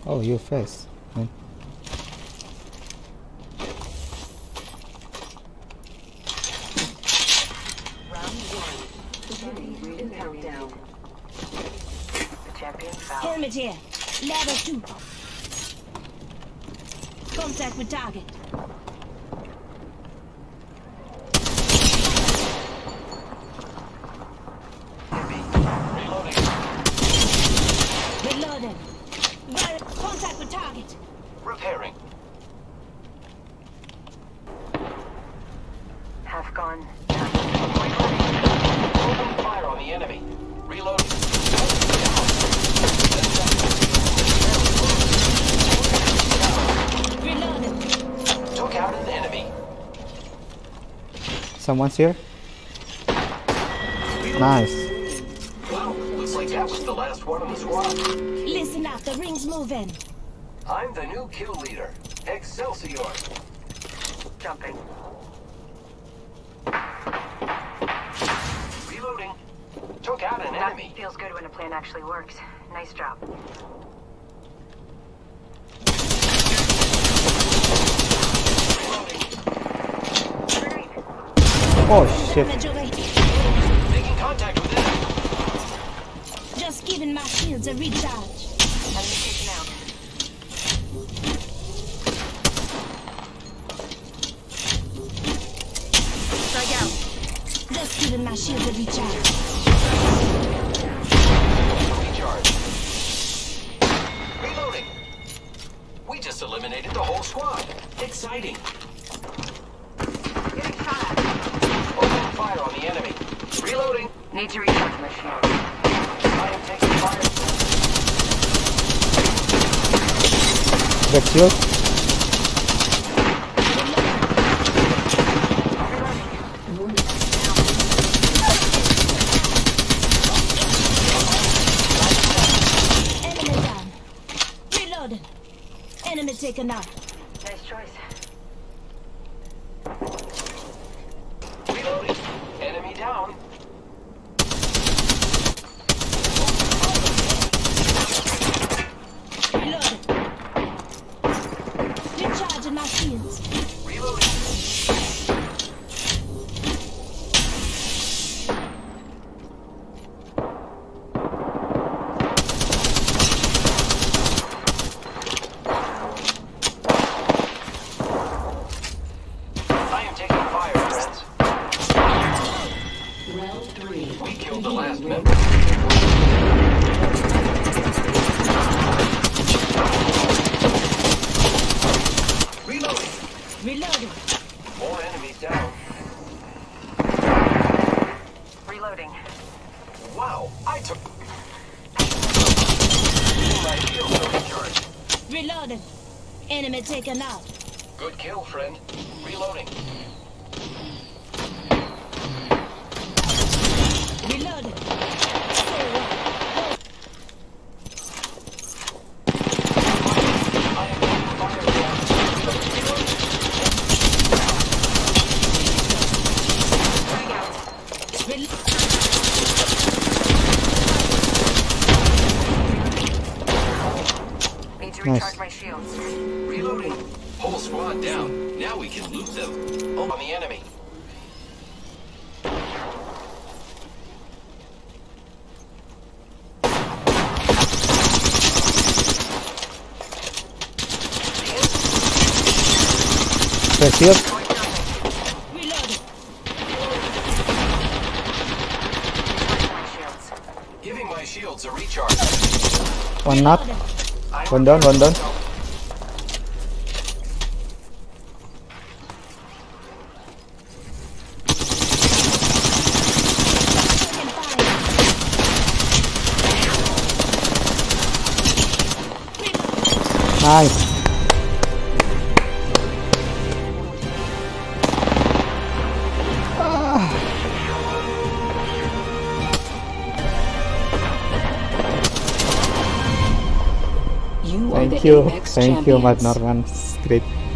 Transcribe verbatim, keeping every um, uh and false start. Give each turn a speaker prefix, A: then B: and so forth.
A: Oh, you fast, man.
B: Helmet here. Ladder two. Contact with target. Reloading. Contact with target.
C: Repairing.
D: Half gone.
C: Open fire on the enemy. Reloading.
B: Reloading.
C: Took out an enemy.
A: Someone's here. Nice.
C: Wow, looks like that was the last one in the squad.
B: Listen up, the ring's moving.
C: I'm the new kill leader. Excelsior.
D: Jumping.
C: Reloading. Took out an
D: That
C: enemy.
D: feels good when a plan actually works. Nice job.
C: Reloading.
A: Oh shit.
B: Damage away.
C: Making contact with enemy.
B: Just giving my shields a recharge.
D: Enemy taken out. Strike out.
B: Just giving my shields a recharge.
C: Recharge. Reloading. We just eliminated the whole squad. Exciting.
D: Getting shot at.
C: Open fire on the enemy. Reloading.
D: Need to recharge my shield.
C: I am taking fire.
A: Red shield.
B: Enemy down. Reloading. Enemy taken out.
D: Nice choice.
C: Reloading. Enemy down.
B: Reloading. Recharging my shields.
C: Reloading. I am taking fire, friends.
E: Round three.
C: We killed the last member. Reloading.
B: Reloading.
C: More enemies down.
D: Reloading.
C: Wow, I took... My shields are recharged.
B: Reloading. Enemy taken out.
C: Good kill, friend. Reloading.
B: Reloading.
C: I am taking fire again. Reloading.
D: Strike out.
B: Rel-
D: Need to
A: Nice.
D: recharge my shields.
C: Reloading. Whole squad down. Now we can loot them. Oh, on the enemy.
A: Red shield.
B: Reloading.
D: My shields.
C: Giving my shields a recharge.
A: One knock.
B: Reloading.
C: I'm
A: One down, one down.
B: Taking fire. Reloading.
A: Nice.
E: You are
A: Thank
E: the
A: you.
E: Apex
A: Thank you, Mas
E: champions.
A: Norman. Great.